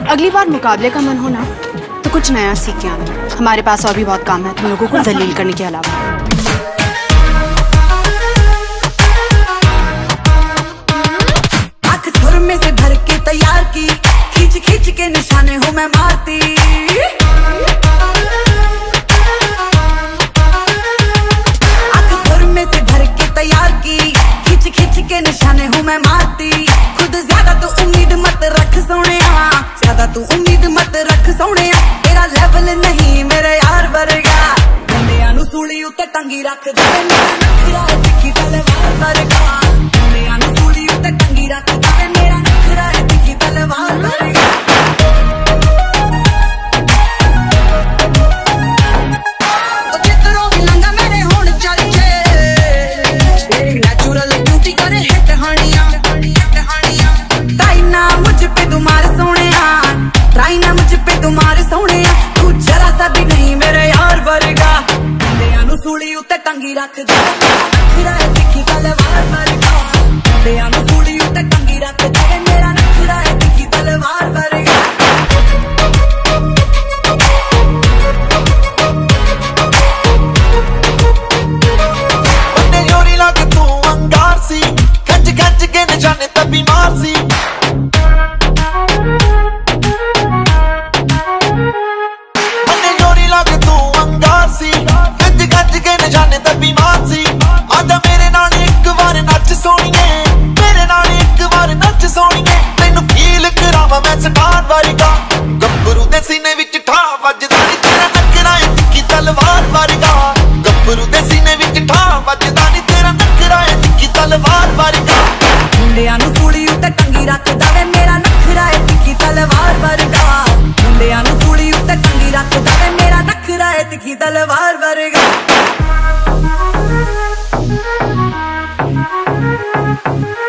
अगली बार मुकाबले का मन हो ना तो कुछ नया सीख के आना। हमारे पास और भी बहुत काम है तुम लोगों को जलील करने के अलावा। आँख सुर में से भर के तैयार की, खींच खींच के निशाने हूँ मैं मारती। आँख सुर में से भर के तैयार की, खींच खींच के निशाने हूँ मैं मारती। खुद ज्यादा तू उम्मीद मत रख सोनिया, ज्यादा तू उम्मीद मत रख सोनिया। तेरा लेवल नहीं मेरे यार वर्गा, बंदियां नू सूली उत्ते टंगी रख दे। मेरा नखरा है तिखी तलवार वर्गा, बंदियां नू सूली उत्ते टंगी रख दे। मेरा नखरा है तिखी तलवार वर्गा। जिधरों भी लंघा मेरे होण चल जे, मेरी नेचुरल ब्यूटी करे हिट हानियां। ट्राई ना मुझ पे तुम्हारे सोनिया, ट्राई ना मुझ पे तुम्हारे सोनिया। तू जरा सा भी नहीं मेरे यार वर्गा, बंदियां नू सूली उत्ते टंगी रख दे। नखरा है तिखी तलवार वर्गा, बंदियां नू सूली उत्ते टंगी रख दे। मेरा नखरा है तिखी तलवार वर्गा। बन्ने जोरी लग तू अंगार सी, खच खच के निशाने तब बीमार सी। बन्ने जोरी लग तू अंगार सी, खच खच के निशाने तब बीमार सी। आजा मेरे नाल एक बार नच सोनिए, मेरे नाल एक बार नच सोनिए। तैनू फील करावां मैं स्टार वर्गा, गब्बरू दे सीने विच ठा वजदा नी। तेरा नखरा है तिखी तलवार वर्गा, गब्बरू दे सीने विच ठा वजदा नी। तेरा नखरा है तिखी तलवार वर्गा। मुंडियां नू सूली उत्ते टंगी रख दे। मेरा नखरा है तिखी तलवार वर्गा, मुंडियां नू सूली उत्ते टंगी रख दे। मेरा नखरा है तिखी तलवार वर्गा।